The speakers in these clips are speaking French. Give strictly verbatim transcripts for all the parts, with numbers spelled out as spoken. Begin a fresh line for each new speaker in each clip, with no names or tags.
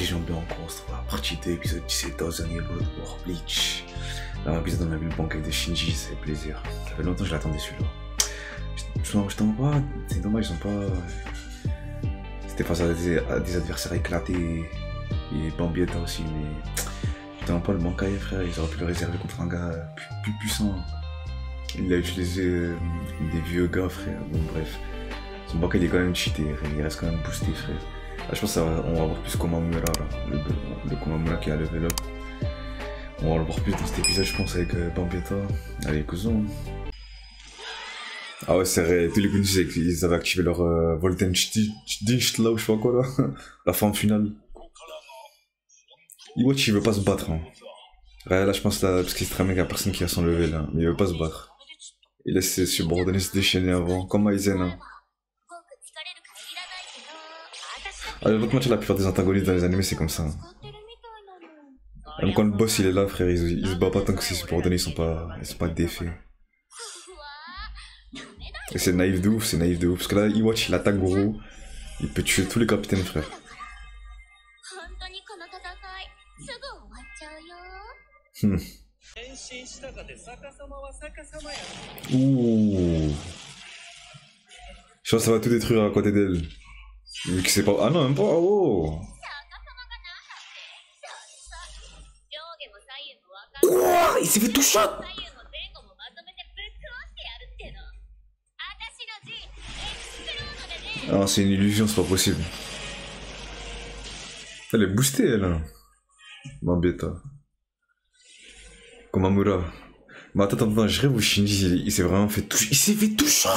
Intelligent bien en course, la partie deux, épisode dix-sept, Thousand Year Blood War Bleach. Là, épisode dans la ville banque avec de Shinji, c'est plaisir. Ça fait longtemps que je l'attendais celui-là. Je, je t'en pas, c'est dommage, ils ont pas. C'était face à des, à des adversaires éclatés et Bambietta aussi, mais. Putain, pas le Bankai, frère, ils auraient pu le réserver contre un gars plus, plus puissant. Il a utilisé euh, des vieux gars, frère. Bon, bref. Son Bankai, il est quand même cheaté, frère. Il reste quand même boosté, frère. Là, je pense qu'on va, va voir plus Komamura, là. Le, le Komamura qui a level up. On va le voir plus dans cet épisode, je pense, avec euh, Bambietta. Allez, Cousin. Ah ouais, c'est vrai. Tous les Gunis, ils avaient activé leur euh, Voltage Dinch, là, ou je sais pas quoi, là. La fin finale. Iwachi, il veut pas se battre, hein. Ouais, là, je pense, là, parce qu'il se tramait qu'il y a personne qui a son level, là. Mais il veut pas se battre. Il laisse ses subordonnés se déchaîner avant, comme Aizen, hein. Ah, l'autre match, la plupart des antagonistes dans les animés, c'est comme ça. Hein. Même quand le boss, il est là, frère, il, il se bat pas tant que ses subordonnés, ils sont pas, ils sont pas défaits. Et c'est naïf de ouf, c'est naïf de ouf. Parce que là, Iwachi, il attaque gros. Il peut tuer tous les capitaines, frère. Hmm. Ouh. Je pense que ça va tout détruire à côté d'elle. Vu que c'est pas... Ah non, même pas, oh. Quoi? Il s'est fait tout shot. Ah, c'est une illusion, c'est pas possible. Elle est boostée, elle. Hein. Bambietta. Komamura. Mais attends, attends, attends, je rêve où Shinji, il, il s'est vraiment fait tout... Il s'est fait tout shot.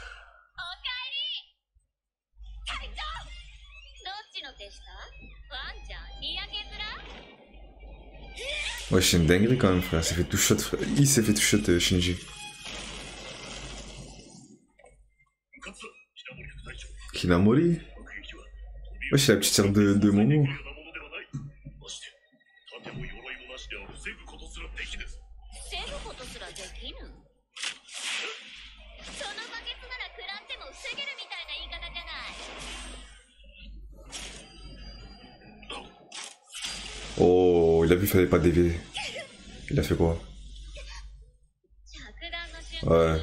Ouais, c'est une dinguerie quand même, frère. Il s'est fait tout shot, frère. Il s'est fait tout shot, euh, Shinji. Hinamori? Ouais, c'est la petite sœur de, de Momo. Oh, il a vu qu'il fallait pas dévier. Il a fait quoi? Ouais.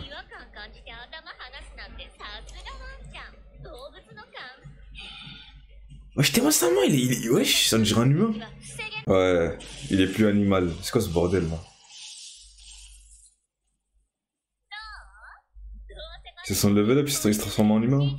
Wesh, t'es récemment, il est, il est... Wesh, ça me dirait un humain. Ouais, il est plus animal. C'est quoi ce bordel, là? C'est son level up, il se transforme en humain.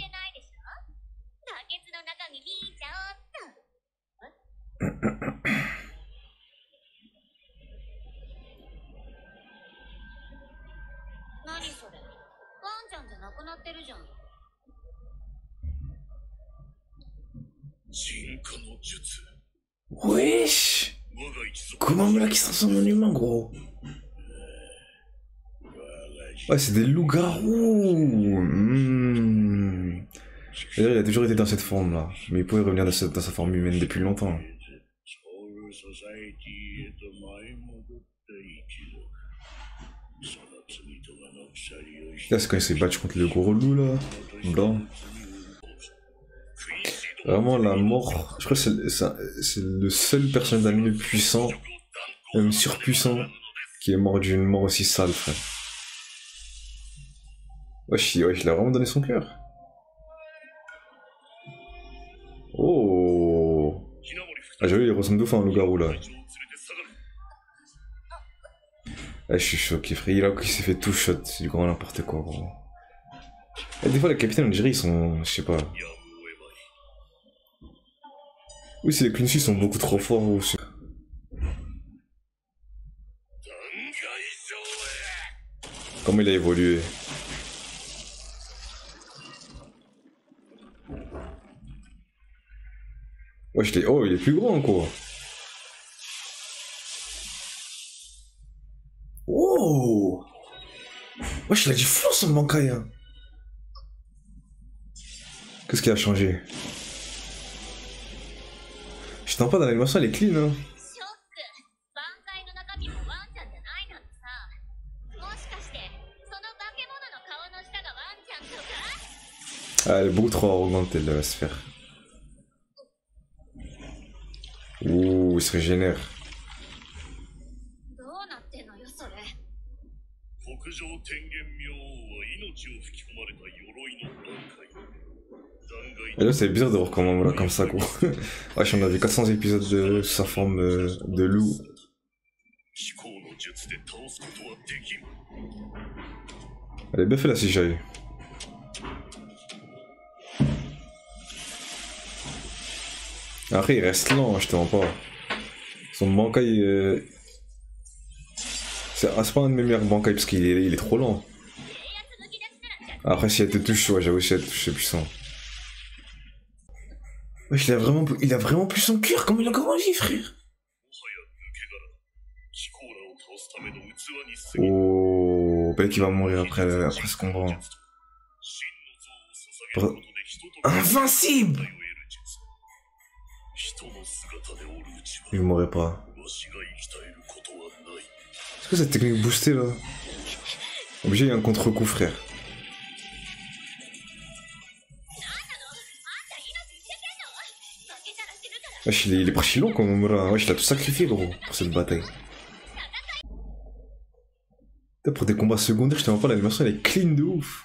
Wesh! Comment là qui se transforme en humain, gros? Ouais, c'est des loups-garous. Mmh. Il a toujours été dans cette forme là, mais il pouvait revenir dans sa, dans sa forme humaine depuis longtemps. Là, c'est quand il s'est battu contre le gros loup là, blanc. Vraiment la mort, je crois que c'est le seul personnage d'anime puissant, même surpuissant, qui est mort d'une mort aussi sale, frère. Wesh, wesh, il a vraiment donné son cœur. Oh. Ah, j'avoue, il ressemble de ouf à un loup-garou là. Ah, je suis choqué, frère. Il a qui s'est fait tout shot, c'est du grand n'importe quoi, gros. Et des fois, les capitaines, on dirait, ils sont. Je sais pas. Oui, c'est les Quincy sont beaucoup trop forts aussi. Comment il a évolué? Ouais, je oh, il est plus grand quoi. Oh. Wesh, il a du flow son Bankai. Hein. Qu'est-ce qui a changé? Je t'en pas dans l'animation, elle est clean hein. Ah, elle est beaucoup trop arrogante, elle va se faire. Ouh, il se régénère. Et là, c'est bizarre de voir comment là comme ça, gros. Wesh, on avait quatre cents épisodes de sa forme euh, de loup. Elle est bien fait la C G I. Après, il reste lent, je te mens pas. Son Bankai. Euh... C'est pas un de mes meilleurs Bankai parce qu'il est, il est trop lent. Après, si elle te touche, ouais, j'avoue, si elle te touche, c'est puissant. Wesh, il a vraiment, il a vraiment plus son cœur, comment il a encore envie, frère. Oh, peut-être qu'il va mourir après, après ce combat. Invincible! Il mourrait pas. Est-ce que cette technique boostée là? Obligé, il y a un contre-coup, frère. Wesh, il est, il est parti long comme Omura. Wesh, il a tout sacrifié, gros, pour cette bataille. Pour des combats secondaires, je te vois pas, l'animation elle est clean de ouf.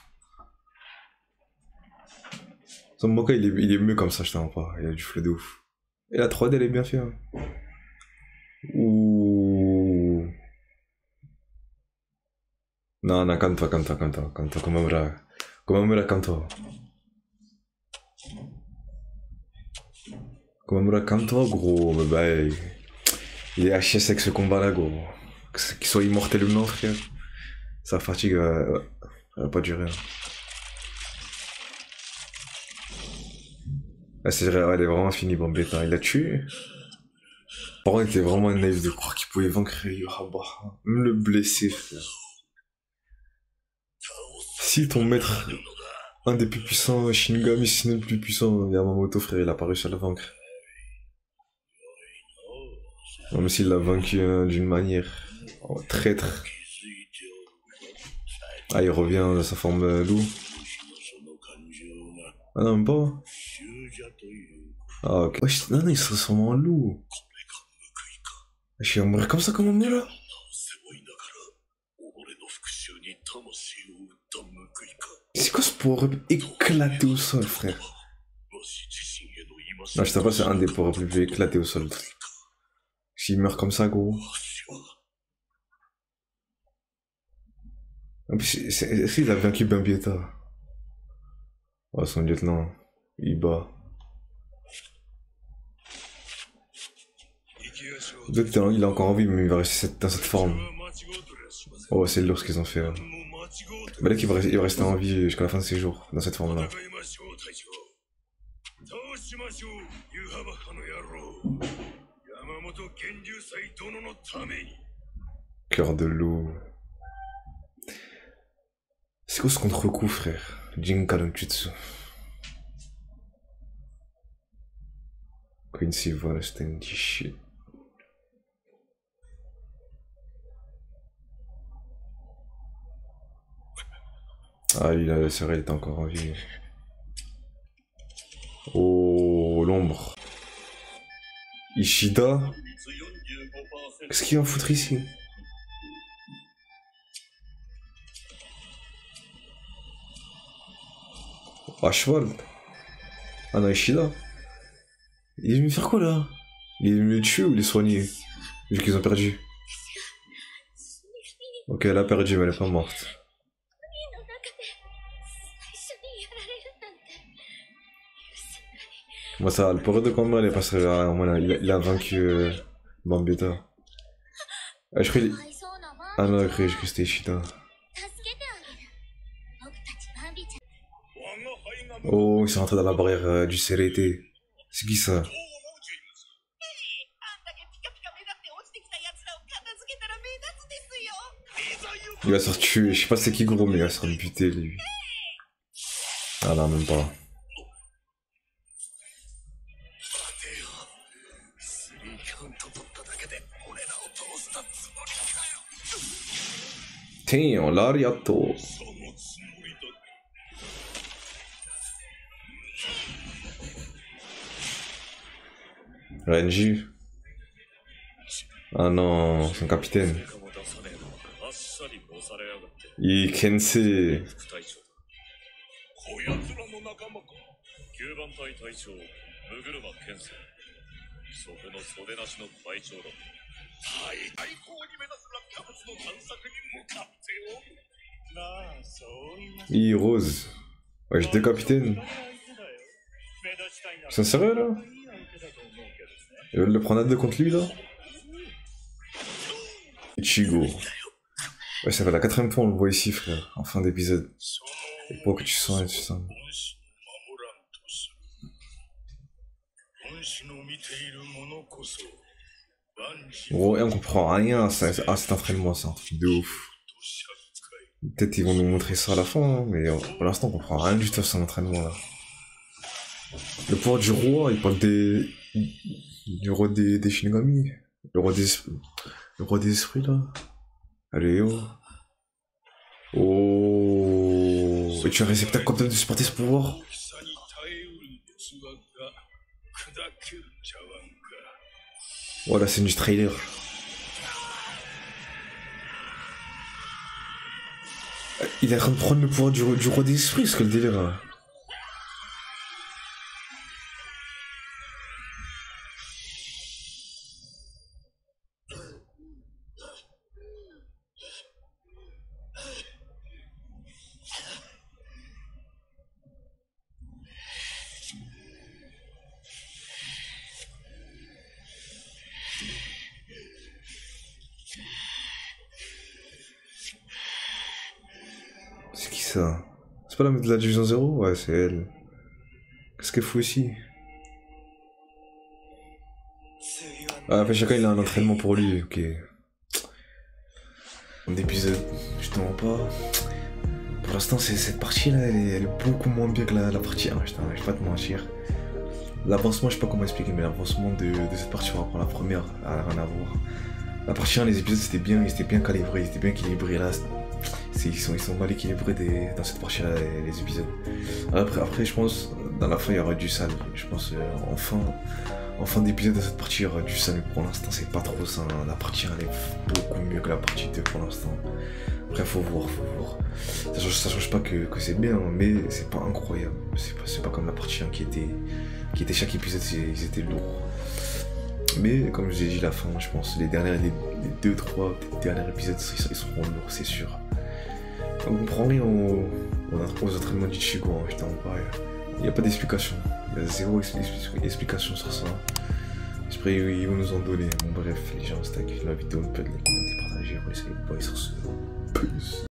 Son Bankai il est, il est mieux comme ça, je te vois pas, il a du flow de ouf. Et la trois D elle est bien faite. Hein. Ouh. Non, non, calme-toi, calme-toi, calme-toi, calme-toi, comme Omura. Comme Omura, calme-toi. Comme Omura, calme-toi, gros. Mais bah, il est H S avec ce combat là, gros. Qu'il soit immortel ou non, frère. Sa fatigue euh, elle va pas durer. Hein. Ah, c'est vrai, elle est vraiment finie, Bambetta. Il l'a tué. Par contre, il était vraiment naïf de croire qu'il pouvait vaincre Yohaba. Même le blesser, frère. Si ton maître, un des plus puissants Shinigami, sinon le plus puissant Yamamoto, frère, il a pas réussi à le vaincre. Même s'il l'a vaincu hein, d'une manière oh, traître. Ah, il revient dans sa forme euh, loup. Ah non, même pas. Ah, ok. Wesh, non, non, il se ressemble en loup. Je suis mourir comme ça comme on est là. C'est quoi ce power up éclaté au sol, frère? Non, je sais pas, c'est un des power up les plus éclatés au sol. S'il meurt comme ça, gros. En plus, est-ce qu'il a vaincu Bambietta? Oh, son lieutenant, il bat. D'autres, il a encore envie, mais il va rester dans cette forme. Oh, c'est lourd ce qu'ils ont fait. Hein. Mais là, il va, il va rester en vie jusqu'à la fin de ses jours, dans cette forme-là. Cœur de loup. C'est quoi ce contre-coup, frère? Jinka no Jutsu. Quincy voilà, c'était un petit shit. Ah, il a, c'est vrai, il était encore en vie. Oh, l'ombre. Ishida. Qu'est-ce qu'il va foutre ici? Ah, cheval. Ah non, Ishida. Il est venu faire quoi là? Il est venu le tuer ou les soigner? Vu qu'ils ont perdu. Ok, elle a perdu, mais elle est pas morte. Moi ça, le power de combat, il est passé là, il, il a vaincu euh, Bambietta. Ah, je croyais... Ah non, je croyais que c'était Ishida. Oh, il s'est rentré dans la barrière euh, du C R T. C'est qui ça? Il va se faire tuer, je sais pas c'est qui gros, mais il va se faire buter lui. Ah non, même pas. Tiens, l'ariato. Renji. Ah non, son capitaine. Il Kensei. Il Rose. Ouais, j'étais capitaine. C'est sérieux là? Ils veulent le prendre à deux contre lui là? Ichigo. Ouais, ça fait la quatrième fois on le voit ici, frère, en fin d'épisode. Et pour que tu sens et tu sens. Gros, et on comprend rien à, ça, à cet entraînement, c'est un truc de ouf. Peut-être ils vont nous montrer ça à la fin, hein, mais pour l'instant on comprend rien du tout à son entraînement là. Le pouvoir du roi, il parle des. du roi des, des Shinigami. Le roi des. Le roi des esprits là. Allez, oh. Oh. Et tu as réceptacle comme de supporter ce pouvoir? Voilà, c'est du trailer. Il est en train de prendre le pouvoir du, du roi des esprits, ce que le délire là. C'est qui ça? C'est pas la meuf de la division zéro? Ouais, c'est elle. Qu'est-ce qu'elle fout ici? Ah, après chacun il a un entraînement pour lui, ok. D'épisode, je te mens pas. Pour l'instant, cette partie là, elle est, elle est beaucoup moins bien que la, la partie un, je vais pas te mentir. L'avancement, je sais pas comment expliquer, mais l'avancement de, de cette partie par rapport à la première, a rien à voir. La partie un, les épisodes c'était bien, ils étaient bien calibrés, ils étaient bien équilibrés. Là, ils sont, ils sont mal équilibrés des, dans cette partie là, les, les épisodes. Après, après, je pense, dans la fin, il y aura du sale. Je pense, euh, en fin, en fin d'épisode de cette partie, il y aura du sale, mais pour l'instant, c'est pas trop ça. Hein. La partie un, elle est beaucoup mieux que la partie deux pour l'instant. Après, faut voir, faut voir. Ça change, ça change pas que, que c'est bien, mais c'est pas incroyable. C'est pas, pas comme la partie un qui était, qui était chaque épisode, ils étaient lourds. Mais comme je l'ai dit, la fin, je pense, les derniers, les, les deux, trois derniers épisodes, ils, ils seront lourds, c'est sûr. On comprend rien aux, aux entraînements d'Ichigo, hein, putain, pareil. Il n'y a pas d'explication. Il y a zéro explication sur ça. J'espère qu'ils vont nous en donner. Bon, bref, les gens, c'était la vidéo, ne pas de les commenter, partager, vous laissez les boys sur ce. Peace.